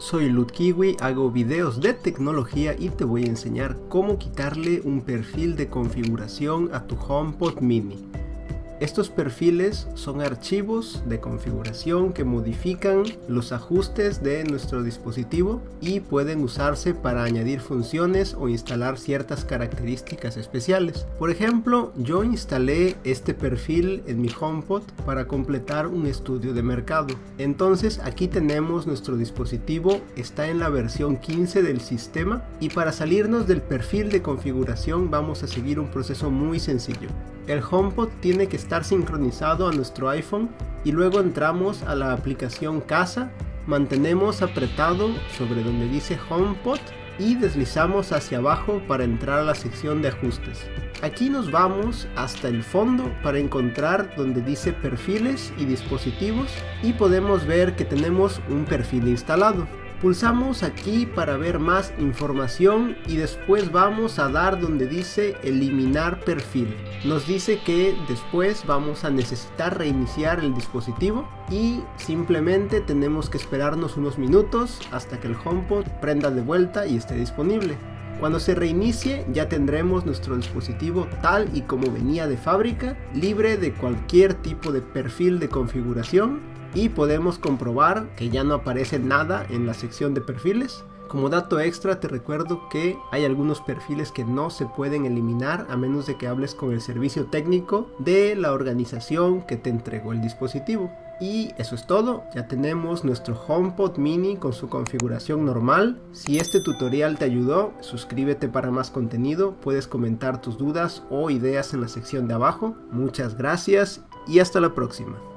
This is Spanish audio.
soy LootKiwi, hago videos de tecnología y te voy a enseñar cómo quitarle un perfil de configuración a tu HomePod Mini. Estos perfiles son archivos de configuración que modifican los ajustes de nuestro dispositivo y pueden usarse para añadir funciones o instalar ciertas características especiales. Por ejemplo, yo instalé este perfil en mi HomePod para completar un estudio de mercado. Entonces aquí tenemos nuestro dispositivo, está en la versión 15 del sistema, y para salirnos del perfil de configuración vamos a seguir un proceso muy sencillo. El HomePod tiene que estar sincronizado a nuestro iPhone y luego entramos a la aplicación Casa, mantenemos apretado sobre donde dice HomePod y deslizamos hacia abajo para entrar a la sección de ajustes. Aquí nos vamos hasta el fondo para encontrar donde dice perfiles y dispositivos y podemos ver que tenemos un perfil instalado. Pulsamos aquí para ver más información y después vamos a dar donde dice eliminar perfil. Nos dice que después vamos a necesitar reiniciar el dispositivo y simplemente tenemos que esperarnos unos minutos hasta que el HomePod prenda de vuelta y esté disponible. Cuando se reinicie ya tendremos nuestro dispositivo tal y como venía de fábrica, libre de cualquier tipo de perfil de configuración, y podemos comprobar que ya no aparece nada en la sección de perfiles. Como dato extra te recuerdo que hay algunos perfiles que no se pueden eliminar a menos de que hables con el servicio técnico de la organización que te entregó el dispositivo. Y eso es todo, ya tenemos nuestro HomePod Mini con su configuración normal. Si este tutorial te ayudó, suscríbete para más contenido, puedes comentar tus dudas o ideas en la sección de abajo. Muchas gracias y hasta la próxima.